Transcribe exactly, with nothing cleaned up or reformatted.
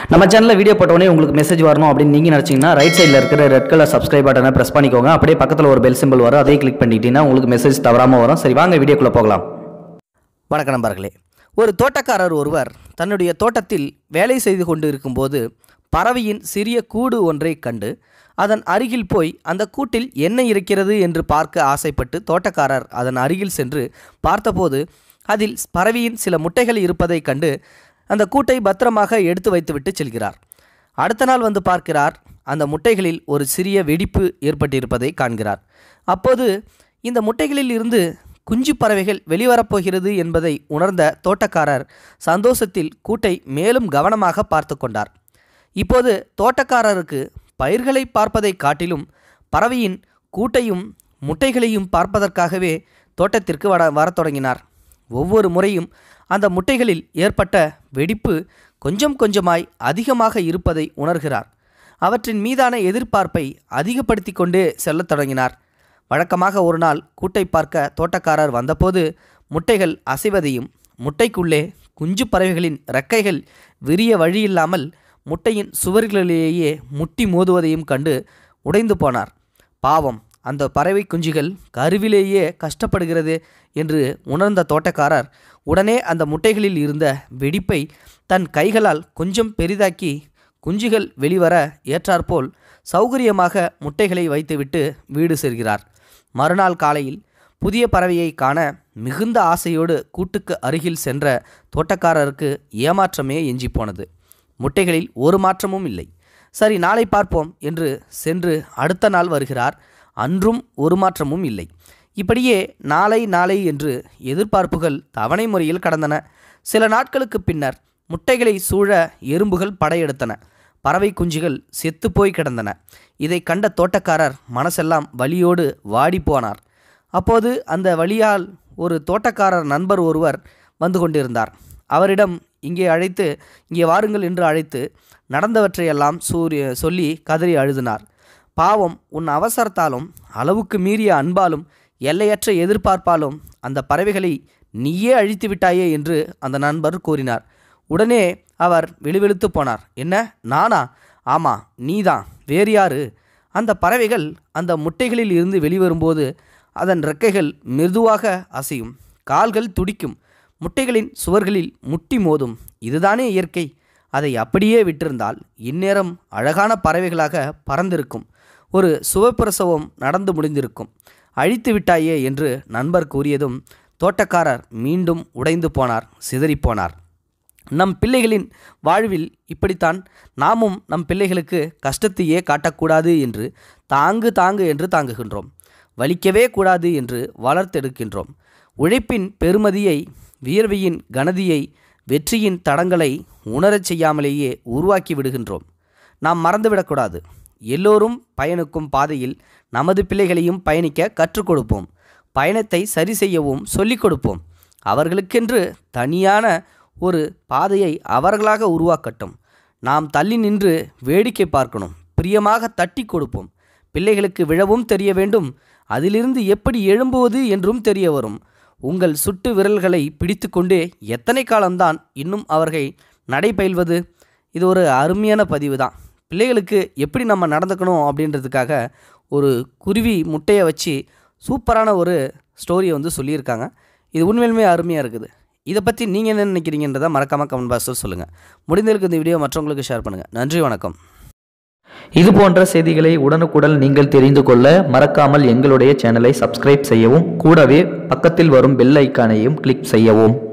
நம்ம சேனலில் வீடியோ போட்டோடனே உங்களுக்கு மெசேஜ் வரணும் அப்படின்னு நீங்கள் நினச்சிங்கன்னா ரைட் சைடில் இருக்கிற ரெட் கலர் சப்ஸ்கிரைப் பட்டனை ப்ரெஸ் பண்ணிக்கோங்க. அப்படியே பக்கத்தில் ஒரு பெல் சிம்பிள் வரும், அதையும் கிளிக் பண்ணிட்டீங்கன்னா உங்களுக்கு மெசேஜ் தவறாமல் வரும். சரி, வாங்க வீடியோக்குள்ளே போகலாம். வணக்கம் நண்பர்களே. ஒரு தோட்டக்காரர் ஒருவர் தன்னுடைய தோட்டத்தில் வேலை செய்து கொண்டு இருக்கும்போது பறவையின் சிறிய கூடு ஒன்றை கண்டு அதன் அருகில் போய் அந்த கூட்டில் என்ன இருக்கிறது என்று பார்க்க ஆசைப்பட்டு தோட்டக்காரர் அதன் அருகில் சென்று பார்த்தபோது அதில் பறவையின் சில முட்டைகள் இருப்பதை கண்டு அந்த கூட்டை பத்திரமாக எடுத்து வைத்துவிட்டு செல்கிறார். அடுத்த நாள் வந்து பார்க்கிறார், அந்த முட்டைகளில் ஒரு சிறிய வெடிப்பு ஏற்பட்டிருப்பதை காண்கிறார். அப்போது இந்த முட்டைகளில் இருந்து குஞ்சு பறவைகள் வெளிவரப்போகிறது என்பதை உணர்ந்த தோட்டக்காரர் சந்தோஷத்தில் கூட்டை மேலும் கவனமாக பார்த்து கொண்டார். இப்போது தோட்டக்காரருக்கு பயிர்களை பார்ப்பதை காட்டிலும் பறவையின் கூட்டையும் முட்டைகளையும் பார்ப்பதற்காகவே தோட்டத்திற்கு வர வரத் தொடங்கினார். ஒவ்வொரு முறையும் அந்த முட்டைகளில் ஏற்பட்ட வெடிப்பு கொஞ்சம் கொஞ்சமாய் அதிகமாக இருப்பதை உணர்கிறார். அவற்றின் மீதான எதிர்பார்ப்பை அதிகப்படுத்தி கொண்டே செல்லத் தொடங்கினார். வழக்கமாக ஒரு நாள் கூட்டை பார்க்க தோட்டக்காரர் வந்தபோது முட்டைகள் அசைவதையும் முட்டைக்குள்ளே குஞ்சு பறவைகளின் இறக்கைகள் விரிய வழியில்லாமல் முட்டையின் சுவர்களிலேயே முட்டி மோதுவதையும் கண்டு உடைந்து போனார். பாவம், அந்த பறவை குஞ்சுகள் கருவிலேயே கஷ்டப்படுகிறது என்று உணர்ந்த தோட்டக்காரர் உடனே அந்த முட்டைகளில் இருந்த வெடிப்பை தன் கைகளால் கொஞ்சம் பெரிதாக்கி குஞ்சுகள் வெளிவர ஏற்றாற்போல் சௌகரியமாக முட்டைகளை வைத்துவிட்டு வீடு செல்கிறார். மறுநாள் காலையில் புதிய பறவையை காண மிகுந்த ஆசையோடு கூட்டுக்கு அருகில் சென்ற தோட்டக்காரருக்கு ஏமாற்றமே எஞ்சி போனது. முட்டைகளில் ஒரு மாற்றமும் இல்லை. சரி, நாளை பார்ப்போம் என்று சென்று அடுத்த நாள் வருகிறார். அன்றும் ஒரு மாற்றமும் இல்லை. இப்படியே நாளை நாளை என்று எதிர்பார்ப்புகள் தவணை முறையில் கடந்தன. சில நாட்களுக்கு பின்னர் முட்டைகளை சூழ எறும்புகள் படையெடுத்தன. பறவை குஞ்சுகள் செத்துப்போய் கிடந்தன. இதை கண்ட தோட்டக்காரர் மனசெல்லாம் வலியோடு வாடி போனார். அப்போது அந்த வழியால் ஒரு தோட்டக்காரர் நண்பர் ஒருவர் வந்து கொண்டிருந்தார். அவரிடம் இங்கே அழைத்து இங்கே வாருங்கள் என்று அழைத்து நடந்தவற்றையெல்லாம் சூரிய சொல்லி கதறி அழுதினார். பாவம், உன் அவசரத்தாலும் அளவுக்கு மீறிய அன்பாலும் எல்லையற்ற எதிர்பார்ப்பாலும் அந்த பறவைகளை நீயே அழித்து விட்டாயே என்று அந்த நண்பர் கூறினார். உடனே அவர் விழுவிழுத்து போனார். என்ன, நானா? ஆமாம், நீதான், வேறு யாரு? அந்த பறவைகள் அந்த முட்டைகளில் இருந்து வெளிவரும்போது அதன் இறக்கைகள் மெதுவாக அசையும், கால்கள் துடிக்கும், முட்டைகளின் சுவர்களில் முட்டி மோதும். இதுதானே இயற்கை. அதை அப்படியே விட்டிருந்தால் இந்நேரம் அழகான பறவைகளாக பறந்திருக்கும், ஒரு சுவப்பிரசவம் நடந்து முடிந்திருக்கும். அழித்து விட்டாயே என்று நண்பர் கூறியதும் தோட்டக்காரர் மீண்டும் உடைந்து போனார், சிதறிப்போனார். நம் பிள்ளைகளின் வாழ்வில் இப்படித்தான் நாமும் நம் பிள்ளைகளுக்கு கஷ்டத்தையே காட்டக்கூடாது என்று தாங்கு தாங்கு என்று தாங்குகின்றோம். வலிக்கவே கூடாது என்று வளர்த்தெடுக்கின்றோம். உழைப்பின் பெருமதியை, வியர்வையின் கனதியை, வெற்றியின் தடங்களை உணரச் செய்யாமலேயே உருவாக்கி விடுகின்றோம். நாம் மறந்துவிடக்கூடாது. எல்லோரும் பயணிக்கும் பாதையில் நமது பிள்ளைகளையும் பயணிக்க கற்றுக் கொடுப்போம். பயணத்தை சரி செய்யவும் சொல்லிக் கொடுப்போம். அவர்களுக்கென்று தனியான ஒரு பாதையை அவர்களாக உருவாக்கட்டும். நாம் தள்ளி நின்று வேடிக்கை பார்க்கணும். பிரியமாக தட்டி கொடுப்போம். பிள்ளைகளுக்கு விழவும் தெரிய வேண்டும், அதிலிருந்து எப்படி எழும்புவது என்றும் தெரிய வரும். உங்கள் சுட்டு விரல்களை பிடித்து கொண்டே எத்தனை காலம்தான் இன்னும் அவர்கள் நடைபயில்வது? இது ஒரு அருமையான பதிவு தான். பிள்ளைகளுக்கு எப்படி நம்ம நடந்துக்கணும் அப்படின்றதுக்காக ஒரு குருவி முட்டையை வச்சு சூப்பரான ஒரு ஸ்டோரியை வந்து சொல்லியிருக்காங்க. இது உண்மையிலுமே அருமையாக இருக்குது. இதை பற்றி நீங்கள் என்ன நினைக்கிறீங்கன்றதை மறக்காமல் கமெண்ட் பாக்ஸில் சொல்லுங்கள். முடிந்திருக்கு இந்த வீடியோ மற்றவங்களுக்கு ஷேர் பண்ணுங்கள். நன்றி, வணக்கம். இது போன்ற செய்திகளை உடனுக்குடன் நீங்கள் தெரிந்து கொள்ள மறக்காமல் எங்களுடைய சேனலை சப்ஸ்கிரைப் செய்யவும், கூடவே பக்கத்தில் வரும் பெல் ஐக்கானையும் கிளிக் செய்யவும்.